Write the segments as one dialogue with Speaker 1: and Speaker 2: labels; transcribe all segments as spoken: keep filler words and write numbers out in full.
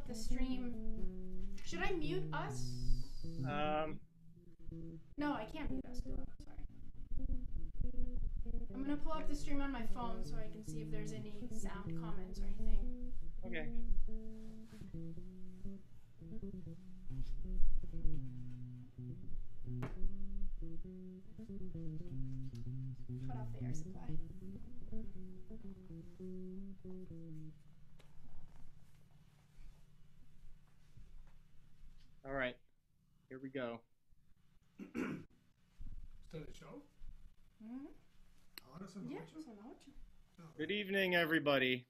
Speaker 1: up the stream. Should I mute us?
Speaker 2: Um,
Speaker 1: No, I can't mute us. Duh, sorry. I'm gonna pull up the stream on my phone so I can see if there's any sound comments or anything.
Speaker 2: okay.
Speaker 1: Cut off the air supply.
Speaker 2: All right. Here we go.
Speaker 3: Start the show?
Speaker 1: Mm-hmm.
Speaker 3: Ahora se
Speaker 1: Yeah,
Speaker 3: escucha.
Speaker 1: so now what you-
Speaker 2: Good evening, everybody.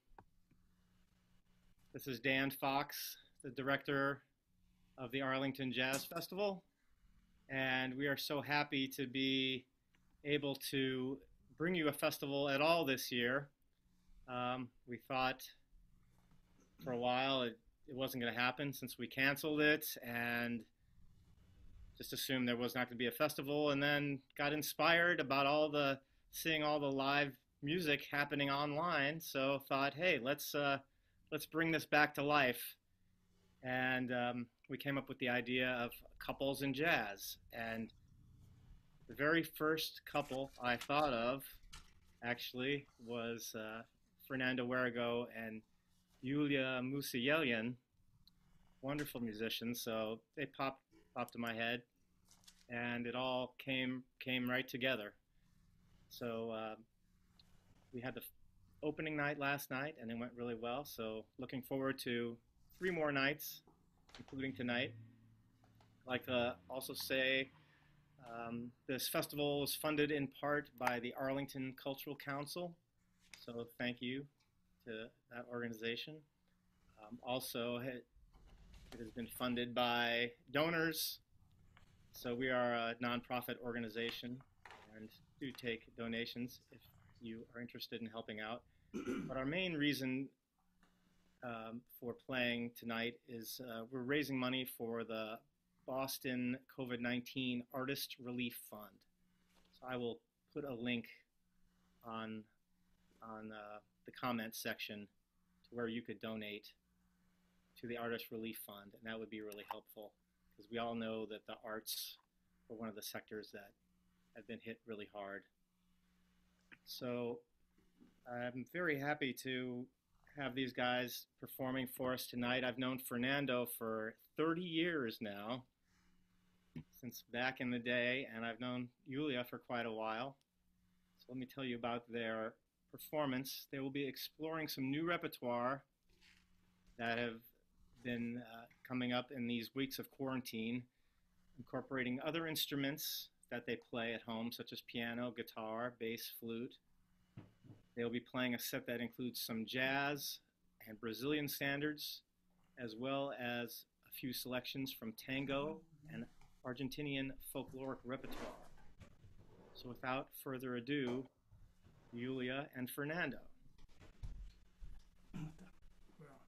Speaker 2: This is Dan Fox, the director of the Arlington Jazz Festival, and we are so happy to be able to bring you a festival at all this year. Um, we thought for a while it, it wasn't going to happen since we canceled it and just assumed there was not going to be a festival, and then got inspired about all the seeing all the live music happening online. So thought, hey, let's uh, let's bring this back to life, and um, we came up with the idea of couples in jazz. And the very first couple I thought of actually was uh, Fernando Werrigo and Yulia Musayelyan, wonderful musicians. So they popped popped in my head, and it all came came right together. So uh, we had the f- opening night last night, and it went really well. So looking forward to three more nights, including tonight. I'd like to also say um, this festival is funded in part by the Arlington Cultural Council. So thank you to that organization. Um, also, it, it has been funded by donors. So we are a nonprofit organization and do take donations if you are interested in helping out. But our main reason um, for playing tonight is uh, we're raising money for the Boston COVID nineteen Artist Relief Fund. So I will put a link on, on uh, the comments section to where you could donate to the Artist Relief Fund, and that would be really helpful because we all know that the arts are one of the sectors that have been hit really hard. So I'm very happy to have these guys performing for us tonight. I've known Fernando for thirty years now, since back in the day, and I've known Yulia for quite a while. So let me tell you about their performance. They will be exploring some new repertoire that have been uh, coming up in these weeks of quarantine, incorporating other instruments that they play at home, such as piano, guitar, bass, flute. They'll be playing a set that includes some jazz and Brazilian standards, as well as a few selections from tango and Argentinian folkloric repertoire. So without further ado, Yulia and Fernando.
Speaker 3: Well,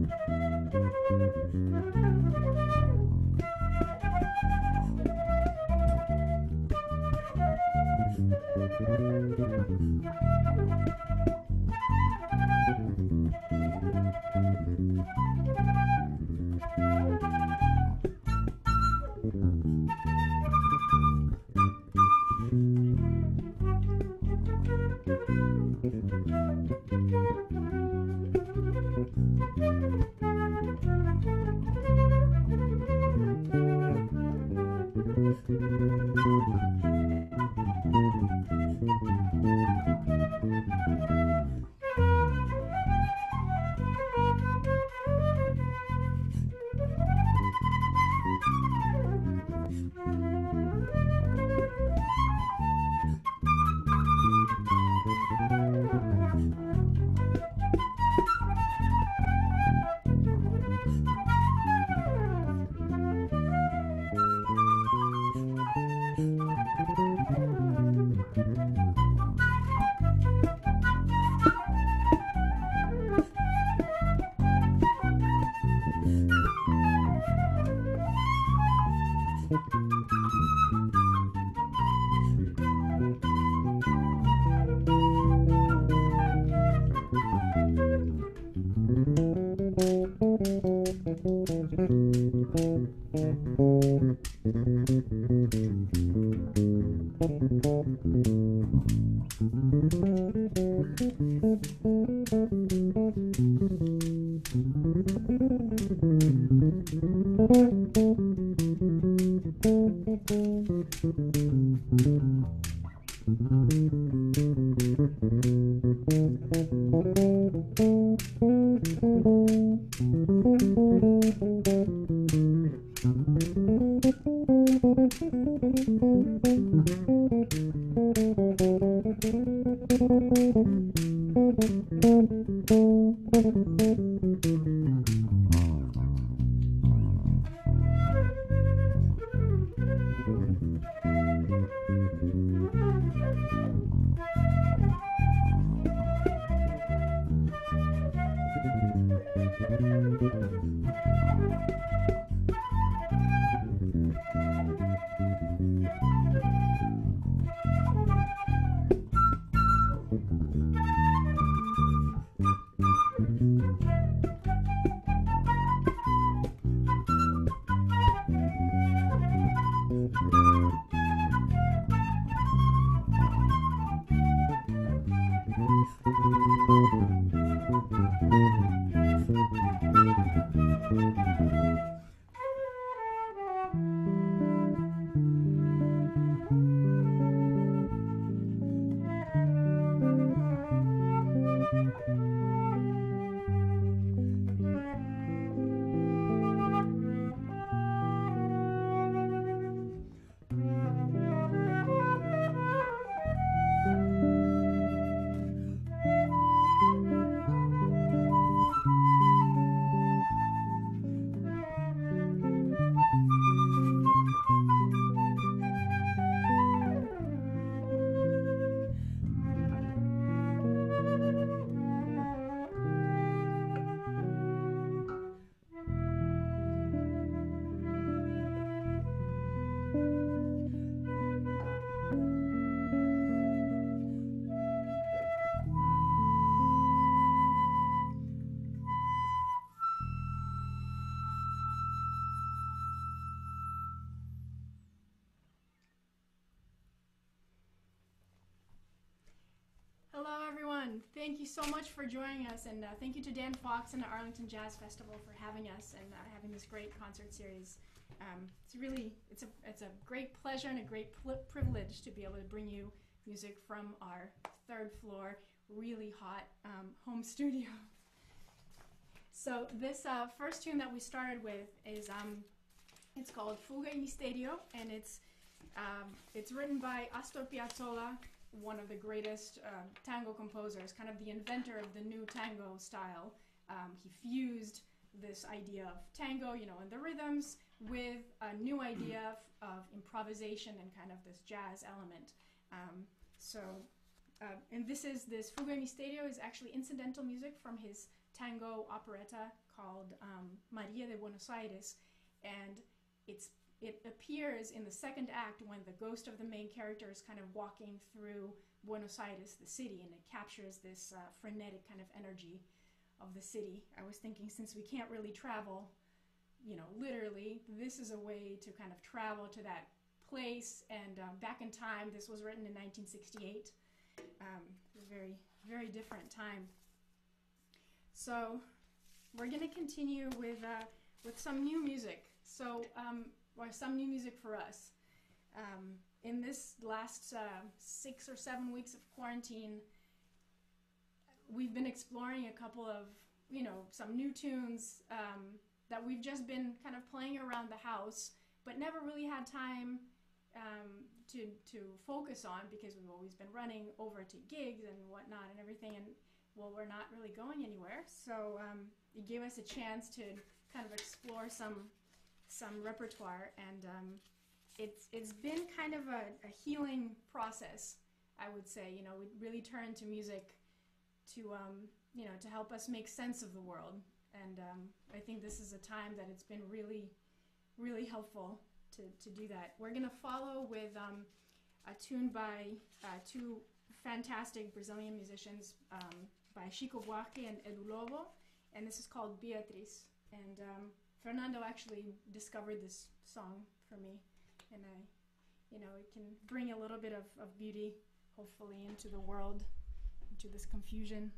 Speaker 1: Hello everyone, thank you so much for joining us, and uh, thank you to Dan Fox and the Arlington Jazz Festival for having us and uh, having this great concert series. Um, it's really, it's a, it's a great pleasure and a great privilege to be able to bring you music from our third floor, really hot um, home studio. So this uh, first tune that we started with is, um, it's called Fuga y Misterio, and it's, um, it's written by Astor Piazzolla, one of the greatest uh, tango composers, kind of the inventor of the new tango style. Um, he fused this idea of tango, you know, and the rhythms with a new idea of, of improvisation and kind of this jazz element. Um, so, uh, and this is, this Fuga y Misterio is actually incidental music from his tango operetta called um, Maria de Buenos Aires, and it's it appears in the second act when the ghost of the main character is kind of walking through Buenos Aires, the city, and it captures this uh, frenetic kind of energy of the city. I was thinking, since we can't really travel, you know, literally, this is a way to kind of travel to that place. And um, back in time, this was written in nineteen sixty-eight. Um, it was a very, very different time. So we're going to continue with uh, with some new music. So, um, or some new music for us. Um, in this last uh, six or seven weeks of quarantine, we've been exploring a couple of, you know, some new tunes um, that we've just been kind of playing around the house, but never really had time um, to to focus on, because we've always been running over to gigs and whatnot and everything, and well, we're not really going anywhere. So um, it gave us a chance to kind of explore some some repertoire, and um, it's it's been kind of a, a healing process, I would say. You know, we really turn to music to um, you know, to help us make sense of the world, and um, I think this is a time that it's been really, really helpful to, to do that. We're gonna follow with um, a tune by uh, two fantastic Brazilian musicians, um, by Chico Buarque and Edu Lobo, and this is called Beatriz. And um, Fernando actually discovered this song for me, and I, you know, it can bring a little bit of, of beauty, hopefully, into the world, into this confusion.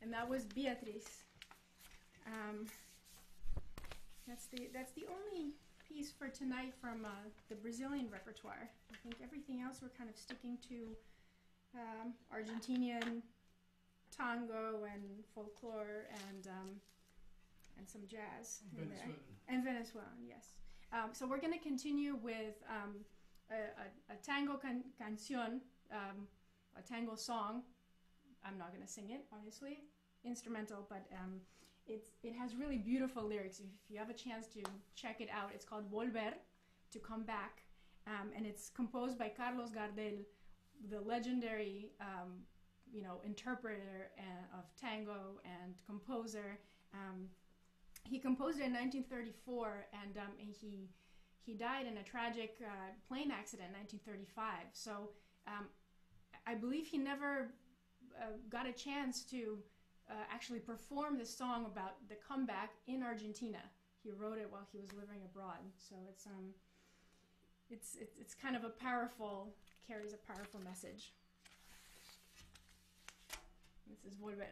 Speaker 1: and that was Beatriz. Um, that's the that's the only piece for tonight from uh, the Brazilian repertoire. I think everything else we're kind of sticking to um, Argentinian tango and folklore and um, and some jazz in there.
Speaker 3: Venezuelan.
Speaker 1: And Venezuelan, yes. Um, so we're going to continue with um, a, a, a tango can- canción, um, a tango song. I'm not going to sing it, obviously, instrumental, but um, it's it has really beautiful lyrics. If you have a chance to check it out, it's called Volver, to come back, um, and it's composed by Carlos Gardel, the legendary, um, you know, interpreter uh, of tango and composer. Um, he composed it in nineteen thirty-four, and, um, and he he died in a tragic uh, plane accident in nineteen thirty-five. So um, I believe he never uh, got a chance to uh, actually perform the song about the comeback in Argentina. He wrote it while he was living abroad. So it's um it's it's, it's kind of a powerful, carries a powerful message. This is Volver.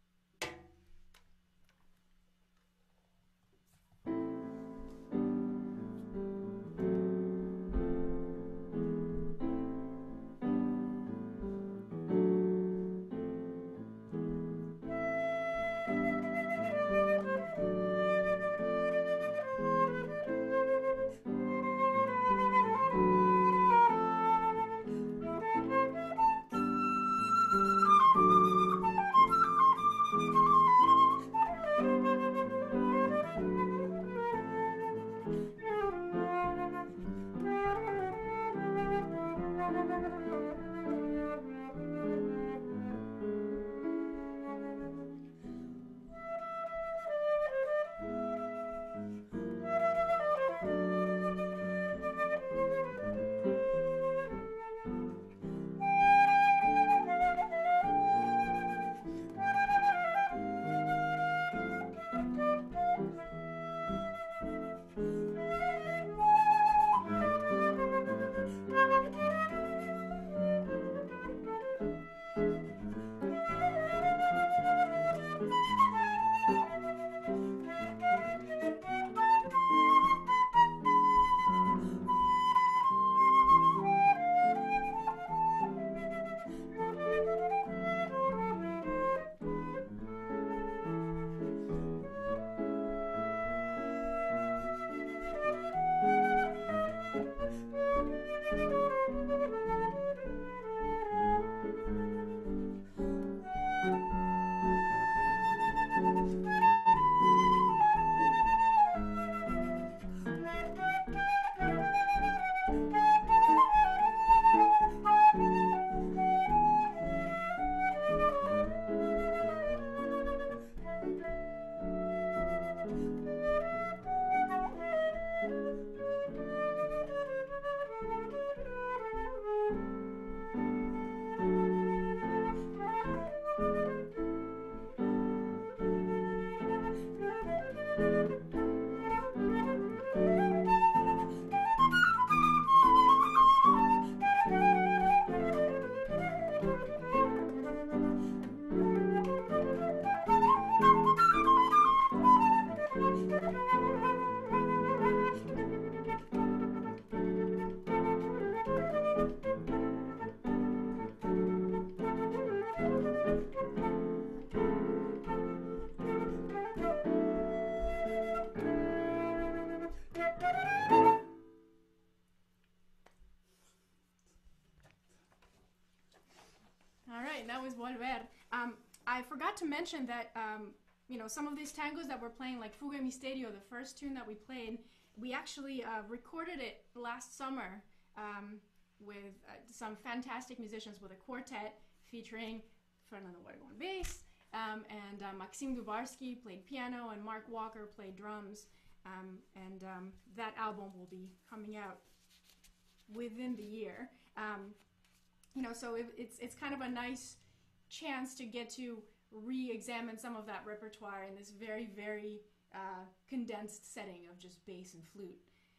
Speaker 1: That was Volver. Um, I forgot to mention that, um, you know, some of these tangos that we're playing, like Fuga y Misterio, the first tune that we played, we actually uh, recorded it last summer um, with uh, some fantastic musicians with a quartet featuring Fernando Huergo on bass, um, and uh, Maxim Dubarsky played piano, and Mark Walker played drums. Um, and um, that album will be coming out within the year. Um, you know, so it, it's it's kind of a nice chance to get to re-examine some of that repertoire in this very, very uh, condensed setting of just bass and flute.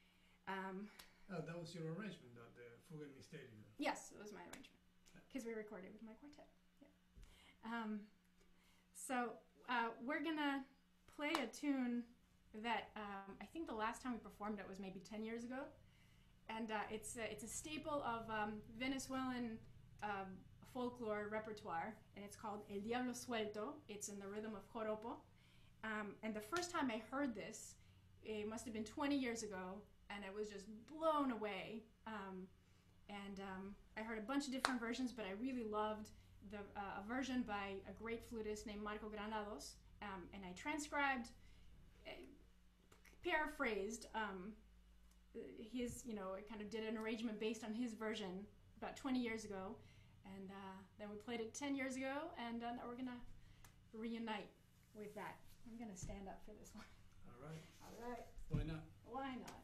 Speaker 1: Um,
Speaker 3: Oh, that was your arrangement, that the Fuga y Misterio.
Speaker 1: yes, it was my arrangement because we recorded with my quartet. Yeah. Um, So uh, we're gonna play a tune that um, I think the last time we performed it was maybe ten years ago, and uh, it's a, it's a staple of um, Venezuelan um, folklore repertoire, and it's called El Diablo Suelto. It's in the rhythm of joropo, um, and the first time I heard this, it must have been twenty years ago, and I was just blown away. Um, and um, I heard a bunch of different versions, but I really loved the uh, a version by a great flutist named Marco Granados, um, and I transcribed, uh, paraphrased um, his, you know, I kind of did an arrangement based on his version about twenty years ago, and uh, then we played it ten years ago, and uh, now we're gonna reunite with that. I'm gonna stand up for this one.
Speaker 3: All right.
Speaker 1: All right.
Speaker 3: Why not?
Speaker 1: Why not?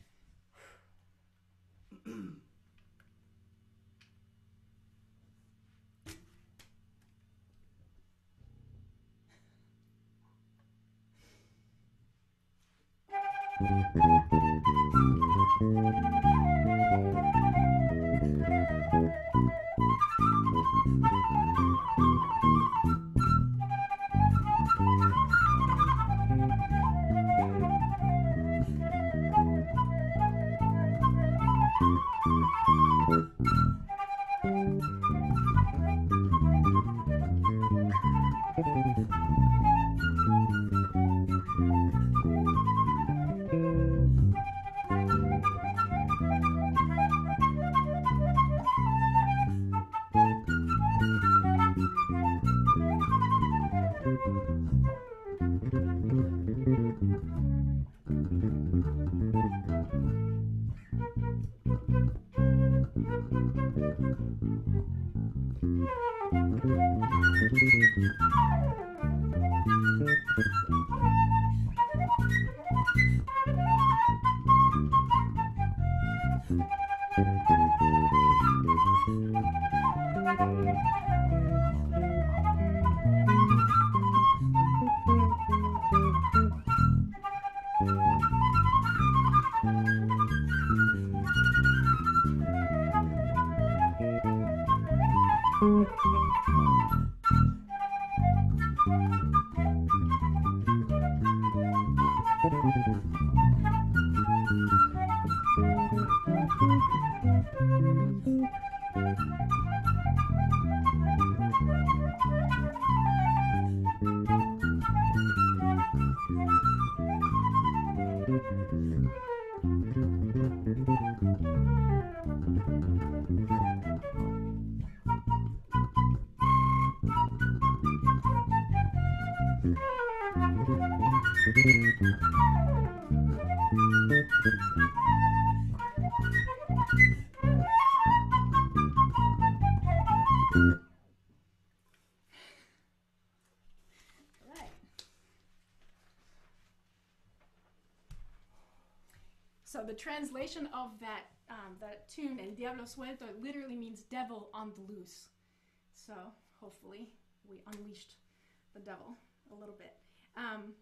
Speaker 1: So the translation of that um, that tune, El Diablo Suelto, it literally means devil on the loose. So hopefully we unleashed the devil a little bit. Um,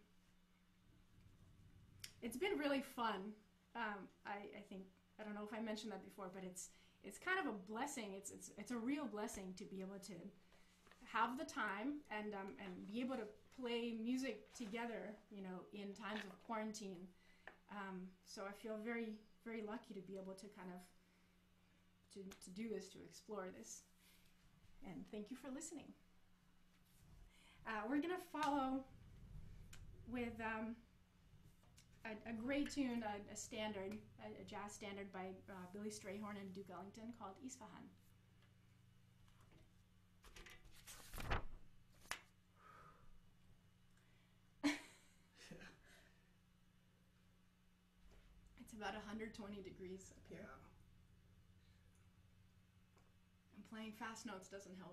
Speaker 1: it's been really fun. Um, I, I think, I don't know if I mentioned that before, but it's it's kind of a blessing. It's it's it's a real blessing to be able to have the time and um, and be able to play music together, you know, in times of quarantine. Um, so I feel very, very lucky to be able to kind of, to, to do this, to explore this. And thank you for listening. Uh, we're going to follow with um, a, a great tune, a, a standard, a, a jazz standard by uh, Billy Strayhorn and Duke Ellington called Isfahan. About one hundred twenty degrees up here.
Speaker 3: Yeah.
Speaker 1: And playing fast notes doesn't help.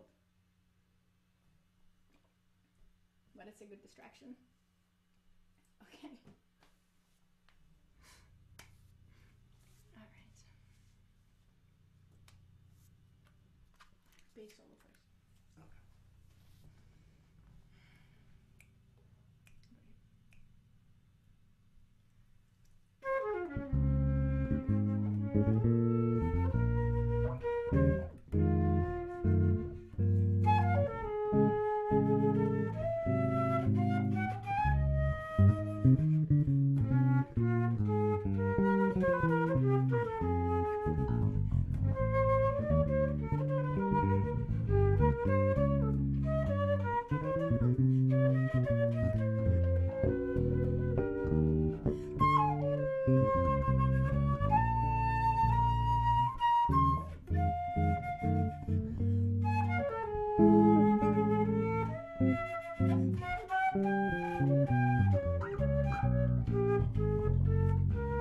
Speaker 1: But it's a good distraction. Okay. All right. Bass solo first.
Speaker 3: Okay.
Speaker 4: Thank you.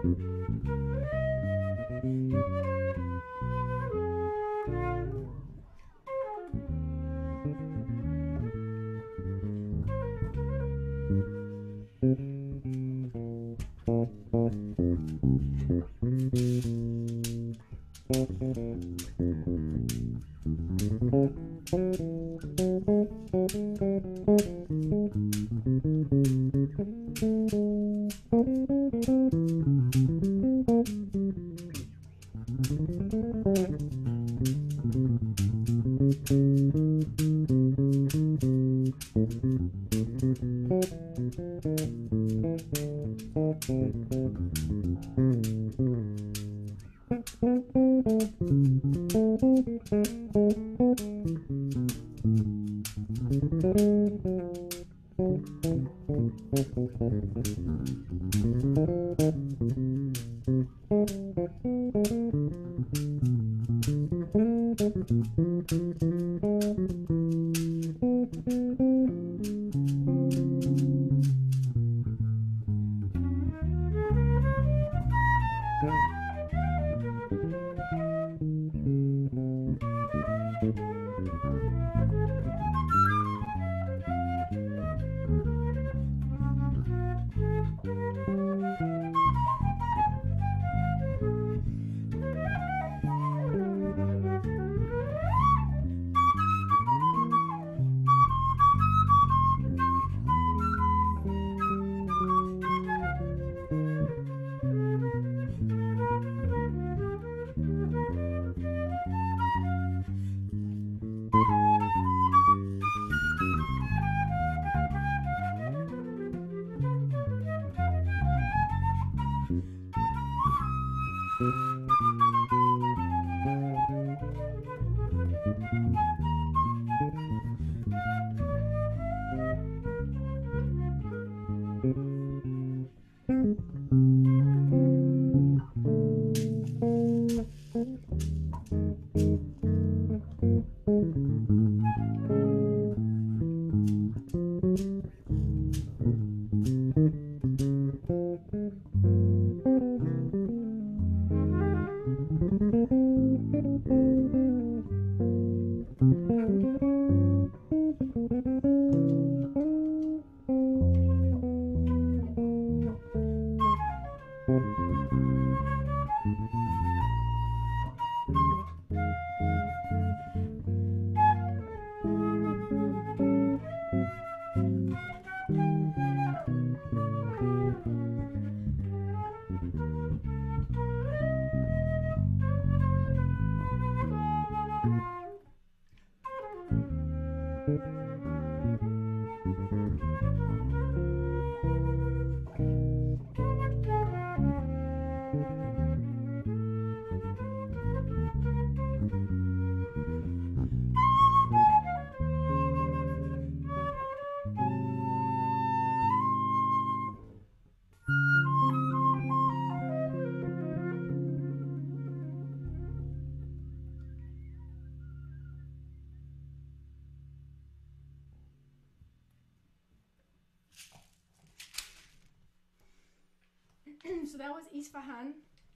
Speaker 1: So that was Isfahan,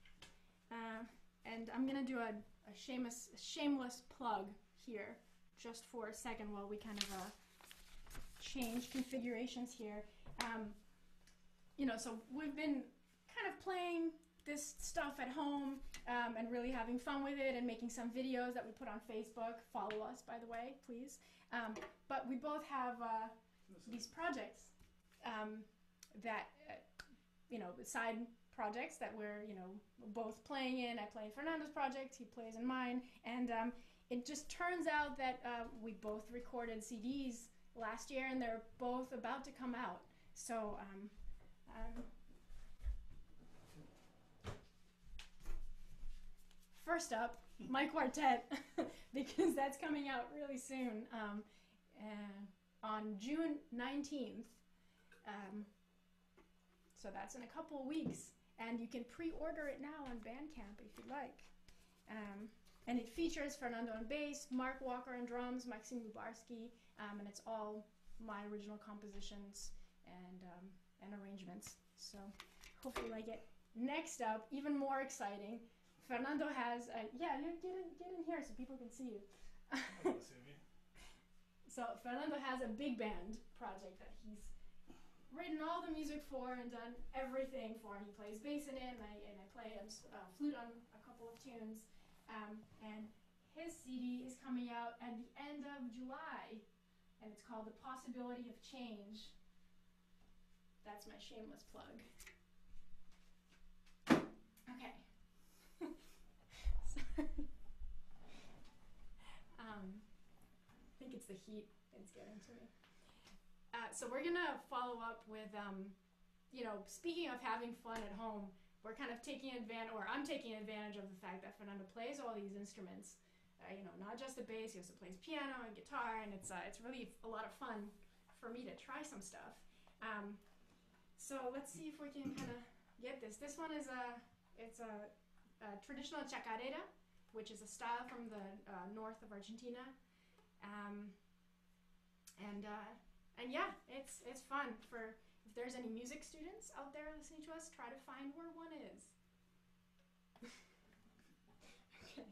Speaker 1: uh, and I'm gonna do a, a shameless, shameless plug here, just for a second while we kind of uh, change configurations here. Um, you know, so we've been kind of playing this stuff at home um, and really having fun with it and making some videos that we put on Facebook. Follow us, by the way, please. Um, but we both have uh, these projects um, that, uh, you know, side projects that we're, you know, both playing in. I play in Fernando's project, he plays in mine, and um, it just turns out that uh, we both recorded C Ds last year, and they're both about to come out. So, um, um, first up, my quartet, because that's coming out really soon, um, uh, on June nineteenth. Um, so that's in a couple of weeks, and you can pre-order it now on Bandcamp if you like. Um, and it features Fernando on bass, Mark Walker on drums, Maxim Lubarski, um, and it's all my original compositions and um, and arrangements. So hope you like it. next up, even more exciting, Fernando has a, yeah, you get in, get in here so people can see you. So Fernando has a big band project that he's written all the music for and done everything for, and he plays bass in it, and I, and I play um, uh, flute on a couple of tunes. Um, and his C D is coming out at the end of July, and it's called The Possibility of Change. That's my shameless plug. Okay. um, I think it's the heat that's getting to me. Uh, so we're gonna follow up with, um, you know, speaking of having fun at home, we're kind of taking advantage, or I'm taking advantage of the fact that Fernando plays all these instruments. Uh, you know, not just the bass, he also plays piano and guitar, and it's uh, it's really a lot of fun for me to try some stuff. Um, so let's see if we can kind of get this. This one is a, it's a, a traditional chacarera, which is a style from the uh, north of Argentina, um, and. Uh, And yeah, it's it's fun for, if there's any music students out there listening to us, try to find where one is. Okay.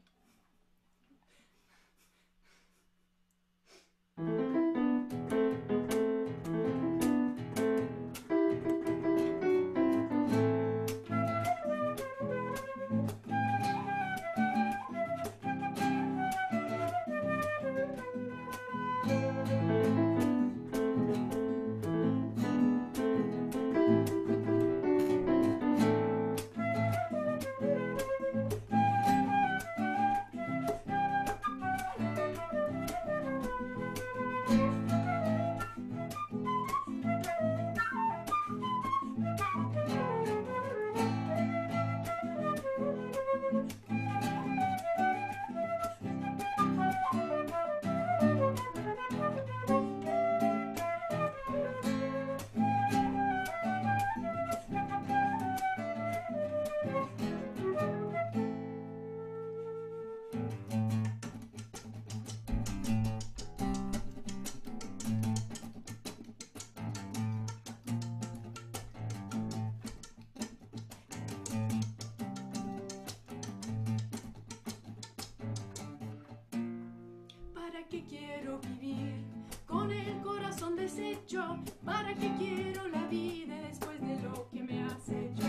Speaker 1: ¿Para qué quiero vivir con el corazón deshecho? ¿Para qué quiero la vida después de lo que me has hecho?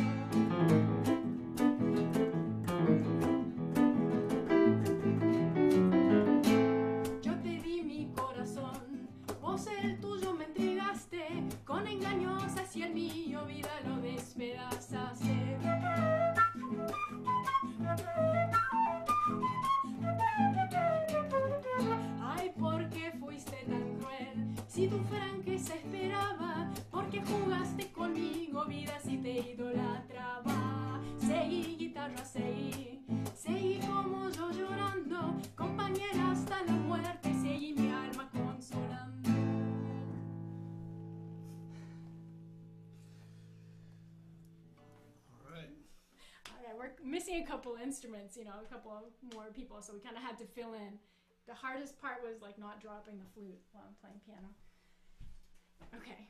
Speaker 1: Yo te di mi corazón, vos el tuyo me entregaste, con engaños hacia el mío, vida lo despedazaste. Ay, ¿por qué fuiste tan cruel? Si tu franqueza esperaba, ¿por qué jugaste conmigo, vida, si te idolatraba? Seguí, guitarra, seguí, seguí como yo llorando, compañera hasta la muerte, seguí mi alma consolando.
Speaker 3: All right.
Speaker 1: All right, we're missing a couple instruments, you know, a couple more people, so we kind of had to fill in. The hardest part was like not dropping the flute while I'm playing piano. Okay.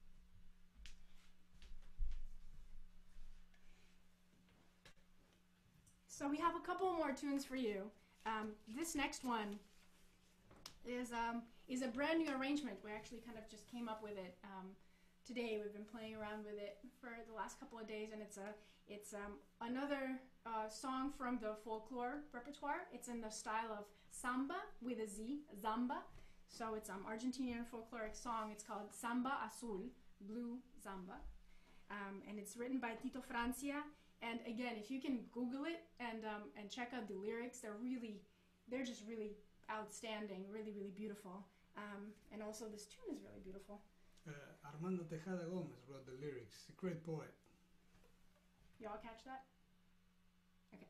Speaker 1: So we have a couple more tunes for you. Um, this next one is um, is a brand new arrangement. We actually kind of just came up with it um, today. We've been playing around with it for the last couple of days, and it's a it's um, another uh, song from the folklore repertoire. It's in the style of samba with a Z, zamba. So it's um Argentinian folkloric song. It's called Samba Azul, Blue Zamba, um, and it's written by Tito Francia. And again, if you can Google it and um, and check out the lyrics, they're really, they're just really outstanding, really really beautiful. Um, and also this tune is really beautiful.
Speaker 3: Uh, Armando Tejada Gomez wrote the lyrics. A great poet.
Speaker 1: Y'all catch that? Okay.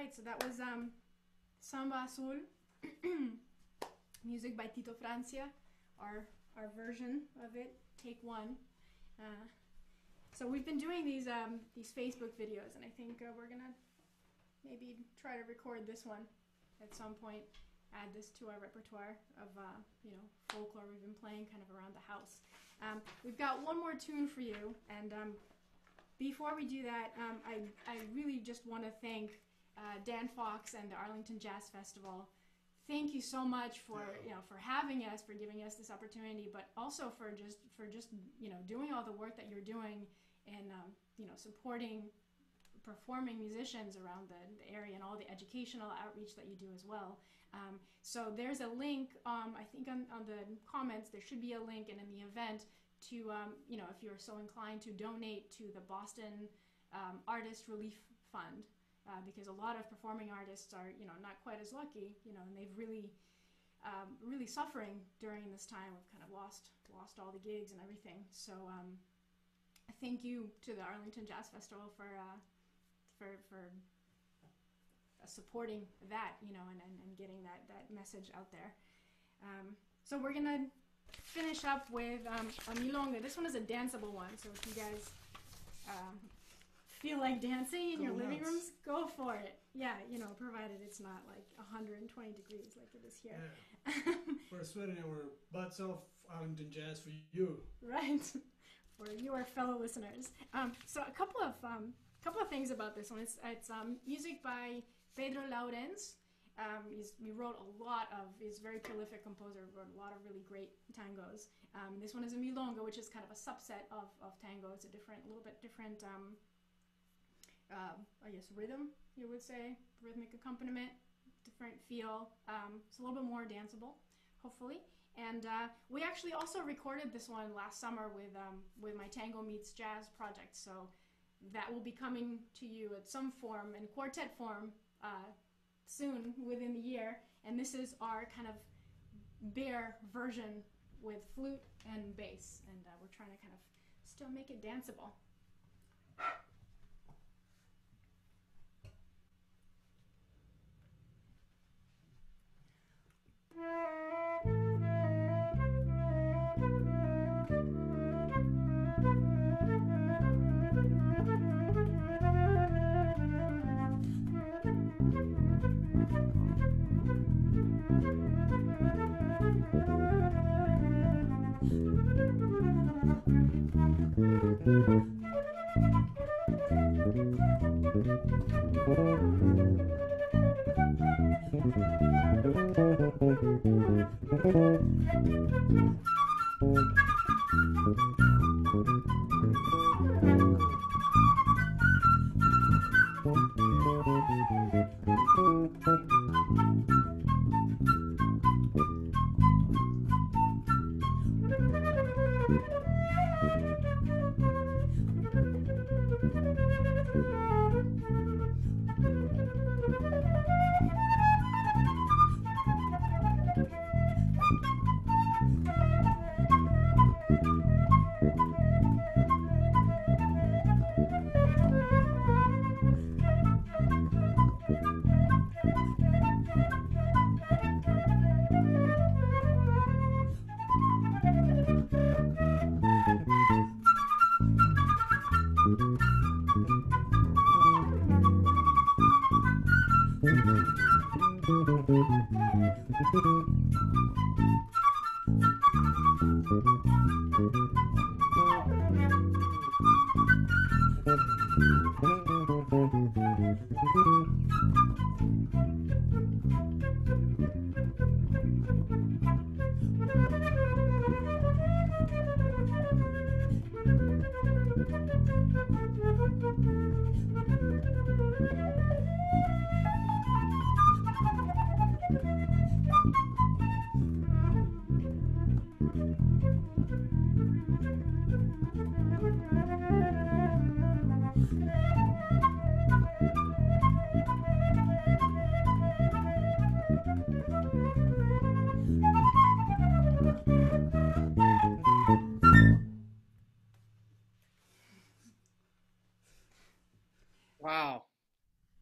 Speaker 1: right, so that was um, Samba Azul, music by Tito Francia, our our version of it, take one. Uh, so we've been doing these um, these Facebook videos, and I think uh, we're gonna maybe try to record this one at some point, add this to our repertoire of uh, you know, folklore we've been playing kind of around the house. Um, we've got one more tune for you, and um, before we do that, um, I, I really just want to thank uh, Dan Fox and the Arlington Jazz Festival. Thank you so much for you know for having us, for giving us this opportunity, but also for just for just you know doing all the work that you're doing and um, you know supporting performing musicians around the, the area and all the educational outreach that you do as well. Um, so there's a link, um, I think on, on the comments, there should be a link, and in the event to, um, you know, if you're so inclined to donate to the Boston um, Artist Relief Fund, uh, because a lot of performing artists are, you know, not quite as lucky, you know, and they've really, um, really suffering during this time. We've kind of lost, lost all the gigs and everything. So um, thank you to the Arlington Jazz Festival for, uh, for, for uh, supporting that, you know, and, and, and getting that, that message out there. Um, so we're gonna finish up with um, a milonga. This one is a danceable one, so if you guys um, feel like dancing in
Speaker 3: Go
Speaker 1: your living
Speaker 3: nuts.
Speaker 1: rooms, go for it. Yeah, you know, provided it's not like one hundred twenty degrees like it is here.
Speaker 3: Yeah. We're sweating our butts off, Arlington Jazz, for you.
Speaker 1: Right, for you, our fellow listeners. Um, so a couple of um, couple of things about this one. It's, it's um, music by Pedro Laurens. Um, he's, he wrote a lot of, he's a very prolific composer, wrote a lot of really great tangos. Um, this one is a milonga, which is kind of a subset of, of tango. It's a different, a little bit different, um, uh, I guess, rhythm, you would say, rhythmic accompaniment, different feel. Um, it's a little bit more danceable, hopefully. And uh, we actually also recorded this one last summer with, um, with my Tango Meets Jazz project. So that will be coming to you at some form, in quartet form, uh, soon within the year. And this is our kind of bare version with flute and bass. And uh, we're trying to kind of still make it danceable.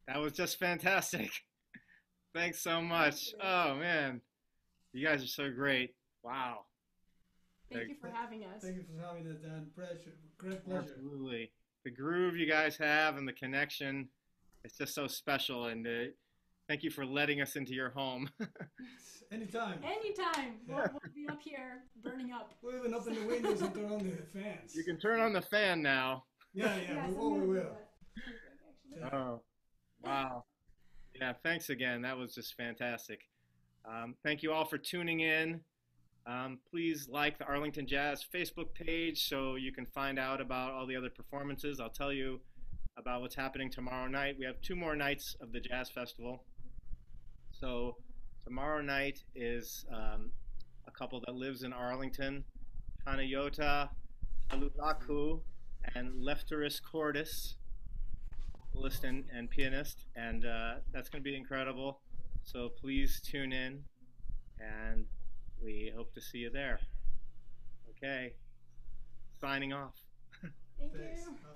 Speaker 2: That was just fantastic. Thanks so much. Oh man, you guys are so great. Wow.
Speaker 1: Thank you for having us.
Speaker 3: Thank you for having us, Dan. Pleasure. Great pleasure.
Speaker 2: Absolutely. The groove you guys have and the connection, it's just so special. And uh, thank you for letting us into your home.
Speaker 3: Anytime.
Speaker 1: Anytime. We'll, we'll be up here burning up.
Speaker 3: We'll even open the windows and turn on the fans.
Speaker 2: You can turn on the fan now.
Speaker 3: Yeah, yeah,
Speaker 1: Yes,
Speaker 3: we,
Speaker 1: I'm
Speaker 3: oh, we
Speaker 1: gonna do
Speaker 3: will.
Speaker 1: that.
Speaker 3: Yeah.
Speaker 2: Oh, wow. Yeah, thanks again. That was just fantastic. Um, thank you all for tuning in. Um, please like the Arlington Jazz Facebook page so you can find out about all the other performances. I'll tell you about what's happening tomorrow night. We have two more nights of the Jazz Festival. So tomorrow night is um, a couple that lives in Arlington, Panayota Alulaku and Lefteris Cordis, vocalist and, and pianist, and uh, that's going to be incredible. So please tune in, and we hope to see you there. Okay, signing off.
Speaker 1: Thank
Speaker 3: Thanks.
Speaker 1: you.